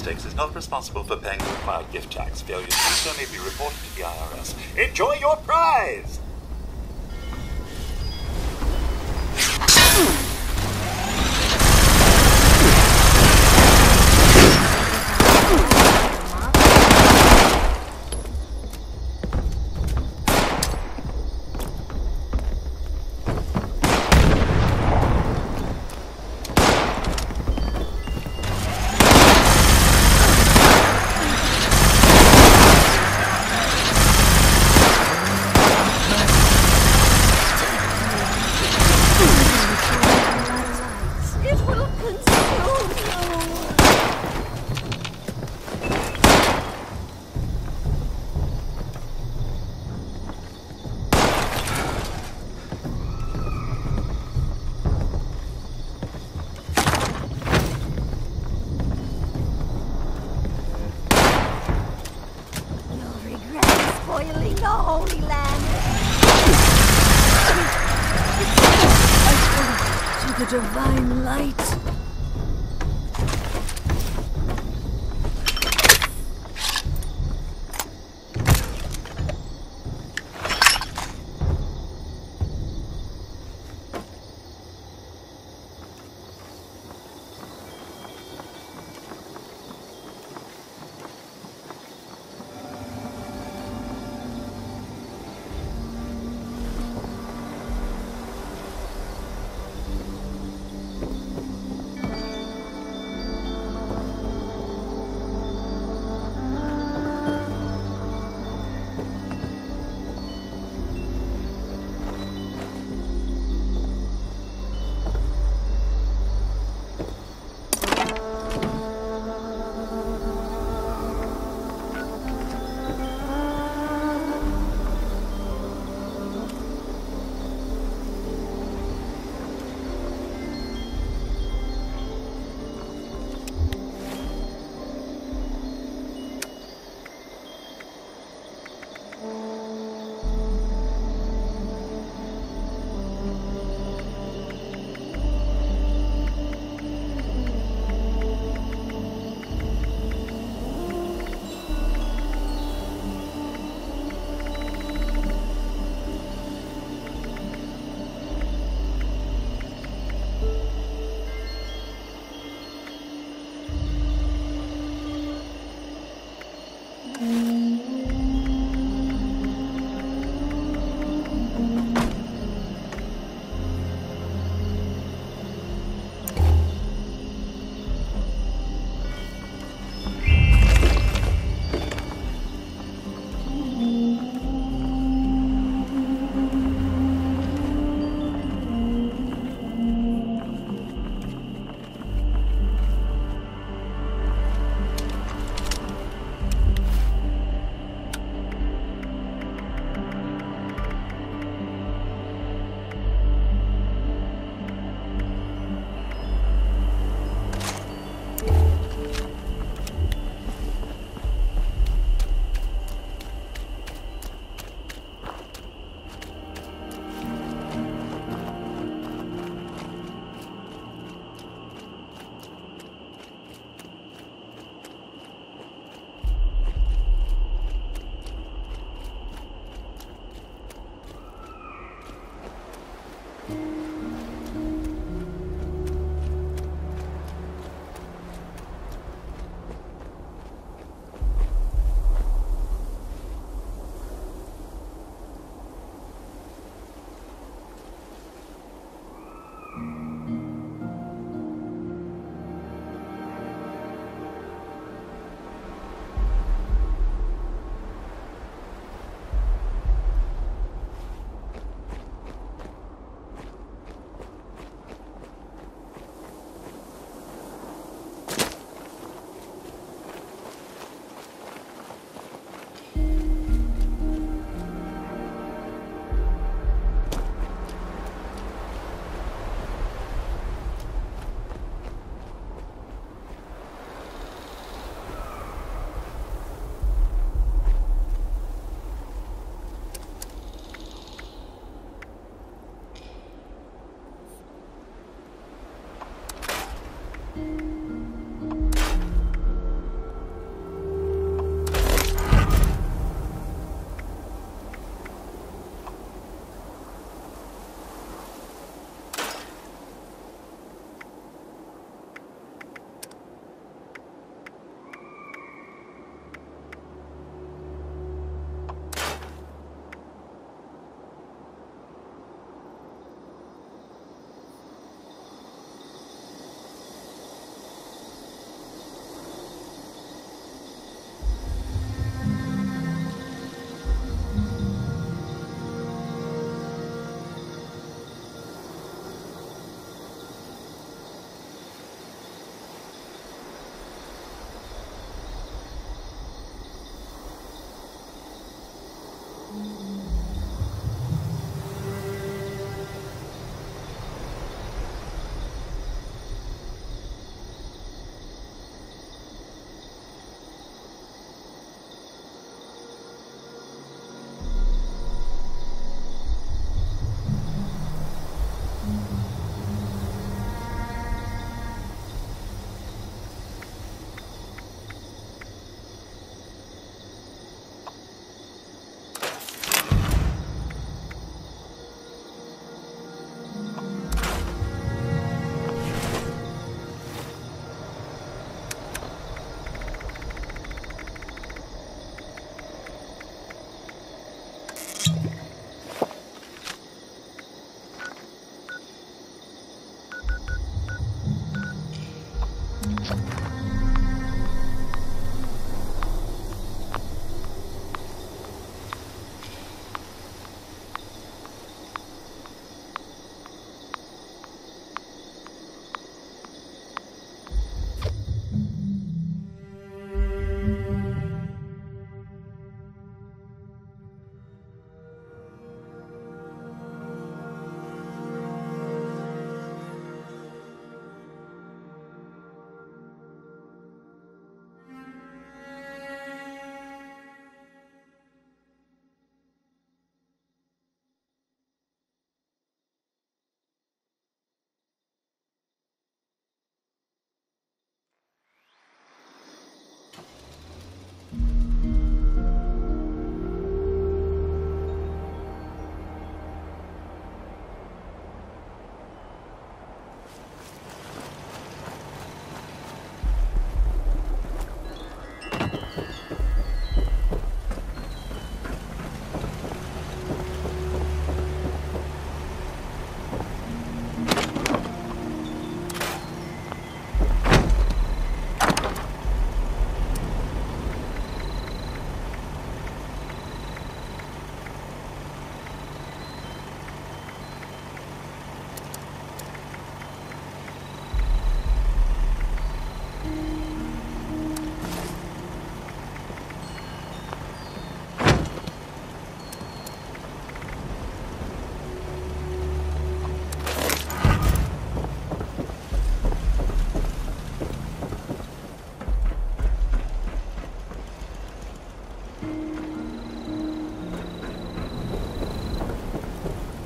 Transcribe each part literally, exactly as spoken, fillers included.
Logistics is not responsible for paying the required gift tax. Failure to do so may be reported to the I R S. Enjoy your prize! Divine light.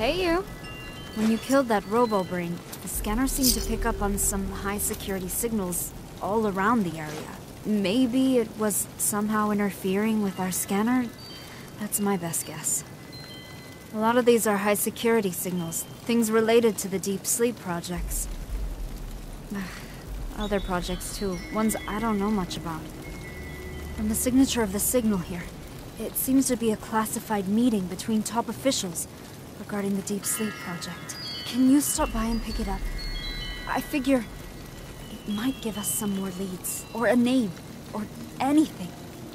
Hey, you. When you killed that Robobrain, the scanner seemed to pick up on some high-security signals all around the area. Maybe it was somehow interfering with our scanner? That's my best guess. A lot of these are high-security signals, things related to the Deep Sleep projects. Other projects, too, ones I don't know much about. From the signature of the signal here, it seems to be a classified meeting between top officials regarding the Deep Sleep project. Can you stop by and pick it up? I figure it might give us some more leads, or a name, or anything.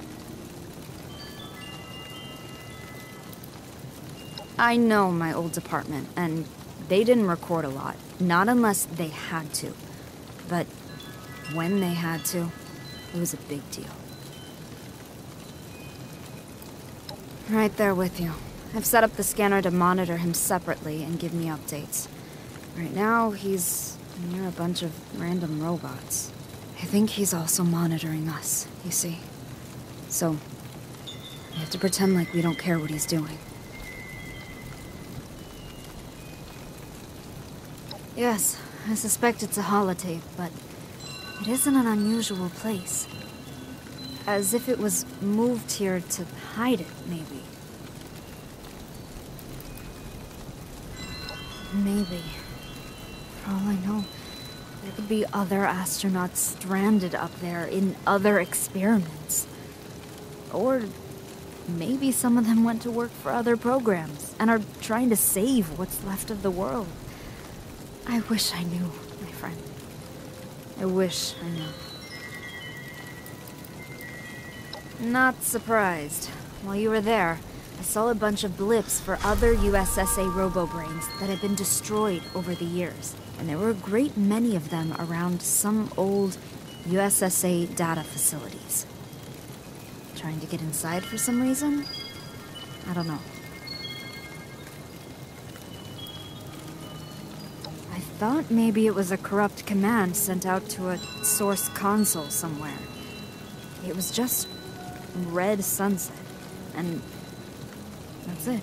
I know my old department, and they didn't record a lot, not unless they had to. But when they had to, it was a big deal. Right there with you. I've set up the scanner to monitor him separately and give me updates. Right now, he's near a bunch of random robots. I think he's also monitoring us, you see. So, we have to pretend like we don't care what he's doing. Yes, I suspect it's a holotape, but it isn't an unusual place. As if it was moved here to hide it, maybe. Maybe. For all I know, there could be other astronauts stranded up there in other experiments. Or maybe some of them went to work for other programs and are trying to save what's left of the world. I wish I knew, my friend. I wish I knew. Not surprised. While you were there, I saw a bunch of blips for other U S S A Robobrains that had been destroyed over the years. And there were a great many of them around some old U S S A data facilities. Trying to get inside for some reason? I don't know. I thought maybe it was a corrupt command sent out to a source console somewhere. It was just red sunset, and that's it.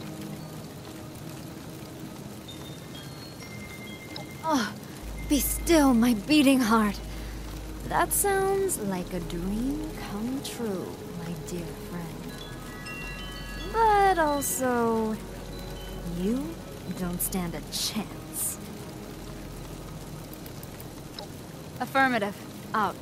Oh, be still, my beating heart. That sounds like a dream come true, my dear friend. But also, you don't stand a chance. Affirmative. Out.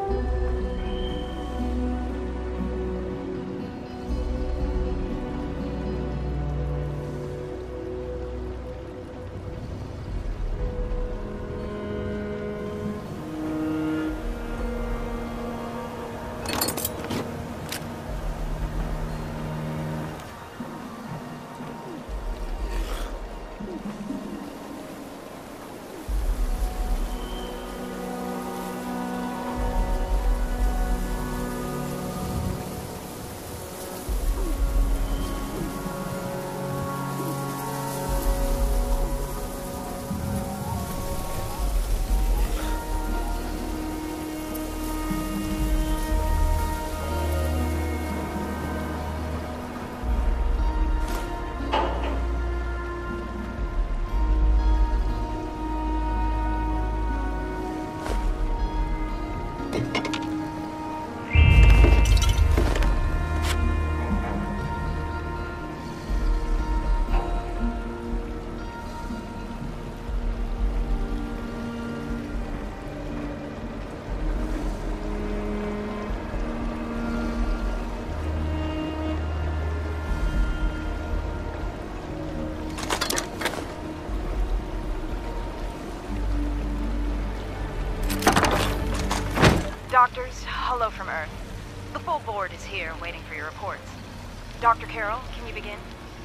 Doctors, hello from Earth. The full board is here, waiting for your reports. Doctor Carroll, can you begin?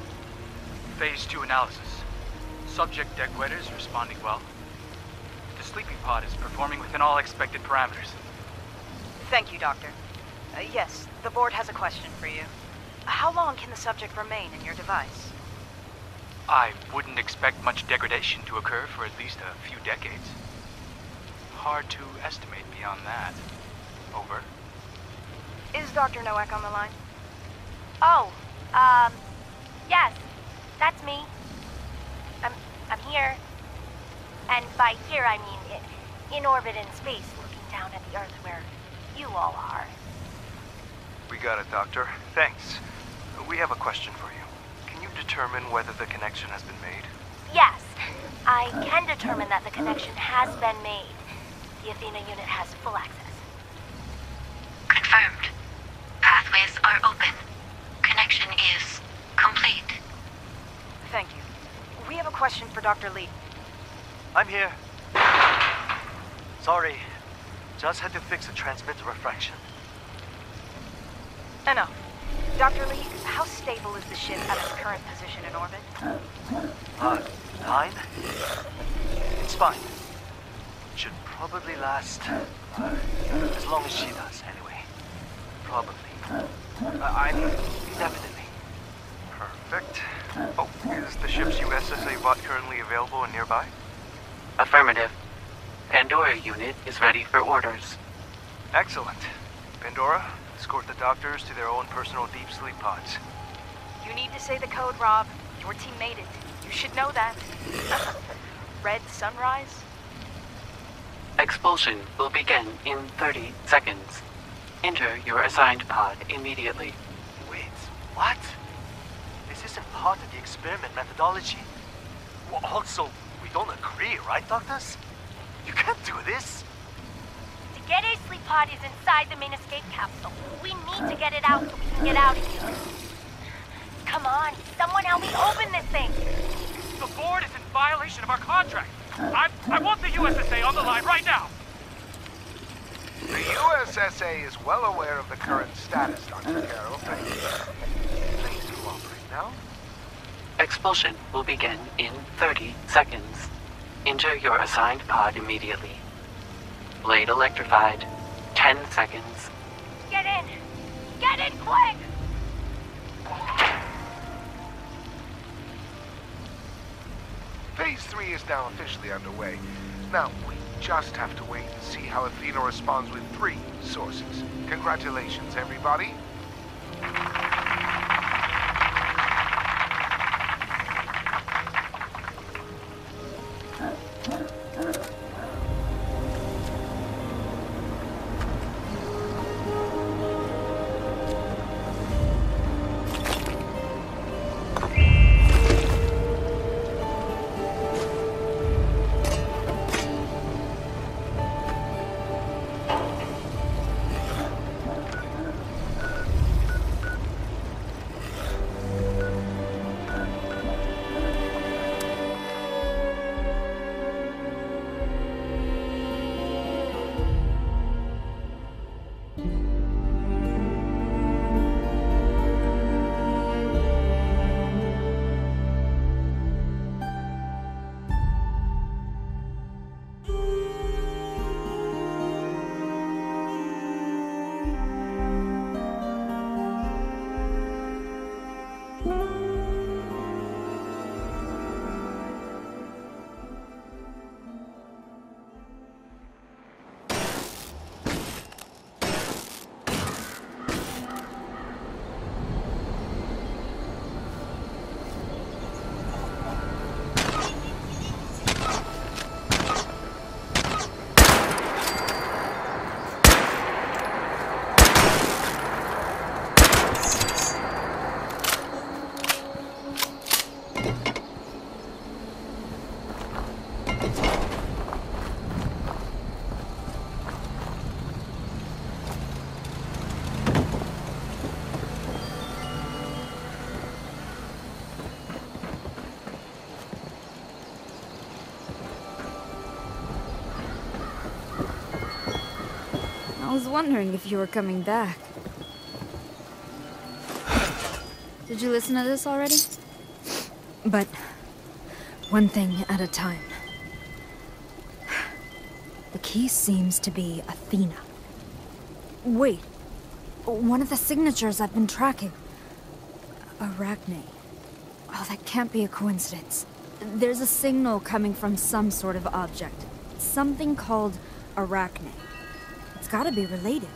Phase two analysis. Subject deck wetters responding well. The sleeping pod is performing within all expected parameters. Thank you, Doctor. Uh, yes, the board has a question for you. How long can the subject remain in your device? I wouldn't expect much degradation to occur for at least a few decades. Hard to estimate beyond that. Over. Is Doctor Nowak on the line? Oh, um, yes, that's me. I'm, I'm here. And by here, I mean in, in orbit in space, looking down at the Earth where you all are. We got it, Doctor. Thanks. We have a question for you. Can you determine whether the connection has been made? Yes, I can determine that the connection has been made. The Athena unit has full access. Confirmed. Pathways are open. Connection is complete. Thank you. We have a question for Doctor Lee. I'm here. Sorry. Just had to fix a transmitter refraction. Enough. Doctor Lee, how stable is the ship at its current position in orbit? Uh, nine? It's fine. Should probably last as long as she does, anyway. Probably. Uh, I mean, definitely. Perfect. Oh, is the ship's U S S A bot currently available and nearby? Affirmative. Pandora unit is ready for orders. Excellent. Pandora, escort the doctors to their own personal deep sleep pods. You need to say the code, Rob. Your team made it. You should know that. Red sunrise? Expulsion will begin in thirty seconds. Enter your assigned pod immediately. Wait, what? This isn't part of the experiment methodology. Well, also, we don't agree, right, doctors? You can't do this. To get a sleep pod is inside the main escape capsule. We need to get it out so we can get out of here. Come on, someone help me open this thing. The board is in violation of our contract. I, I want the U S S A on the line right now. The U S S A is well aware of the current status, Doctor Carroll. Please cooperate now. Expulsion will begin in thirty seconds. Enter your assigned pod immediately. Blade electrified. ten seconds. Get in! Get in quick! Phase three is now officially underway. Now, we just have to wait and see how Athena responds with three sources. Congratulations, everybody. was wondering if you were coming back. Did you listen to this already? But one thing at a time. The key seems to be Athena. Wait, one of the signatures I've been tracking. Arachne. Oh, that can't be a coincidence. There's a signal coming from some sort of object. Something called Arachne. It's gotta be related.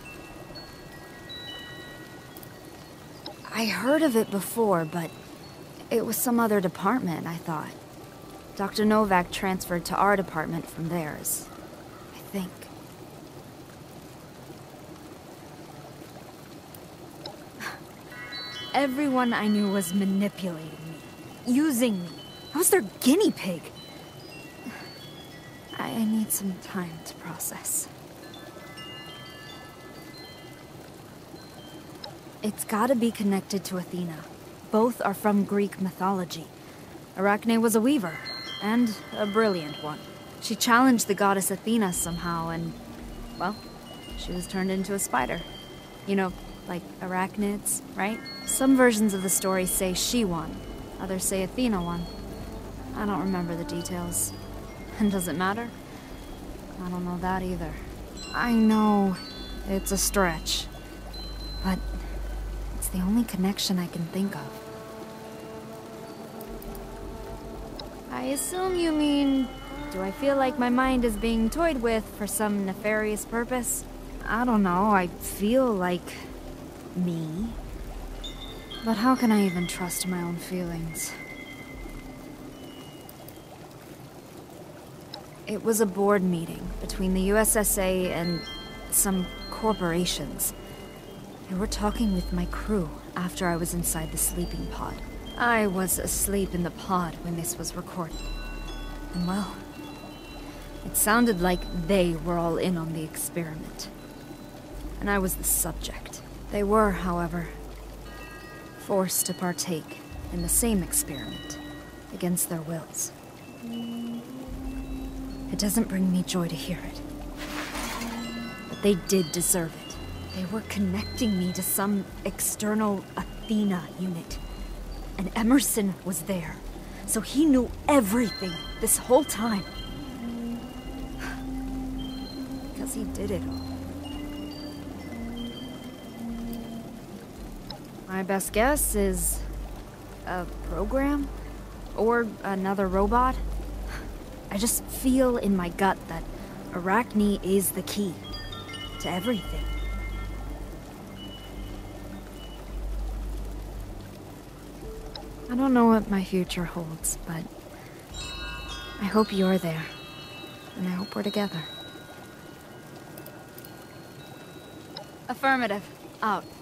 I heard of it before, but it was some other department, I thought. Doctor Novak transferred to our department from theirs. I think. Everyone I knew was manipulating me, using me. I was their guinea pig. I, I need some time to process. It's gotta be connected to Athena. Both are from Greek mythology. Arachne was a weaver, and a brilliant one. She challenged the goddess Athena somehow, and, well, she was turned into a spider. You know, like arachnids, right? Some versions of the story say she won. Others say Athena won. I don't remember the details. And does it matter? I don't know that either. I know it's a stretch, but it's the only connection I can think of. I assume you mean, do I feel like my mind is being toyed with for some nefarious purpose? I don't know, I feel like me. But how can I even trust my own feelings? It was a board meeting between the U S S A and some corporations. They were talking with my crew after I was inside the sleeping pod. I was asleep in the pod when this was recorded. And well, it sounded like they were all in on the experiment. And I was the subject. They were, however, forced to partake in the same experiment against their wills. It doesn't bring me joy to hear it. But they did deserve it. They were connecting me to some external Athena unit. And Emerson was there. So he knew everything this whole time. Because he did it all. My best guess is a program? Or another robot? I just feel in my gut that Arachne is the key to everything. I don't know what my future holds, but I hope you're there, and I hope we're together. Affirmative. Out.